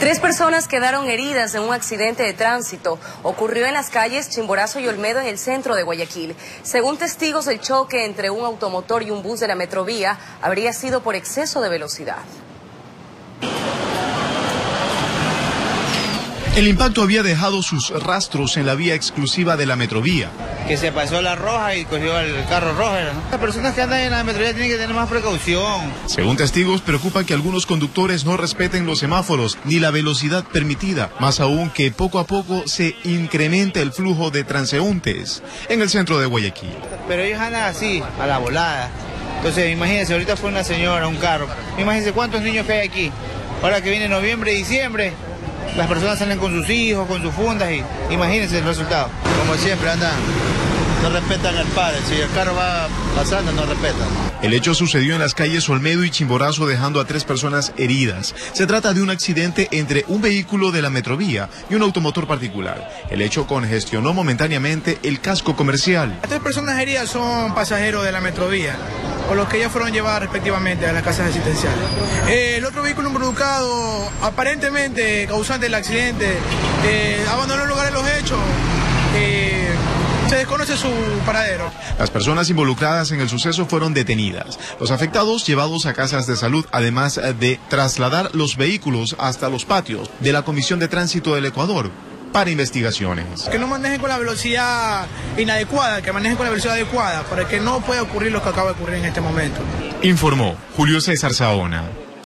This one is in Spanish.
3 personas quedaron heridas en un accidente de tránsito. Ocurrió en las calles Chimborazo y Olmedo en el centro de Guayaquil. Según testigos, el choque entre un automotor y un bus de la Metrovía habría sido por exceso de velocidad. El impacto había dejado sus rastros en la vía exclusiva de la Metrovía. Que se pasó la roja y cogió el carro rojo, ¿no? Las personas que andan en la Metrovía tienen que tener más precaución. Según testigos, preocupa que algunos conductores no respeten los semáforos ni la velocidad permitida, más aún que poco a poco se incrementa el flujo de transeúntes en el centro de Guayaquil. Pero ellos andan así, a la volada. Entonces, imagínense, ahorita fue una señora, un carro. Imagínense cuántos niños que hay aquí. Ahora que viene noviembre y diciembre, las personas salen con sus hijos, con sus fundas y imagínense el resultado. Como siempre andan, no respetan al padre, si el carro va pasando no respetan. El hecho sucedió en las calles Olmedo y Chimborazo, dejando a 3 personas heridas. Se trata de un accidente entre un vehículo de la Metrovía y un automotor particular. El hecho congestionó momentáneamente el casco comercial. Las 3 personas heridas son pasajeros de la Metrovía, o los que ya fueron llevados respectivamente a las casas asistenciales. El otro vehículo involucrado, aparentemente causante del accidente, abandonó el lugar de los hechos. Se desconoce su paradero. Las personas involucradas en el suceso fueron detenidas. Los afectados llevados a casas de salud, además de trasladar los vehículos hasta los patios de la Comisión de Tránsito del Ecuador para investigaciones. Que no manejen con la velocidad inadecuada, que manejen con la velocidad adecuada, para que no pueda ocurrir lo que acaba de ocurrir en este momento. Informó Julio César Saona.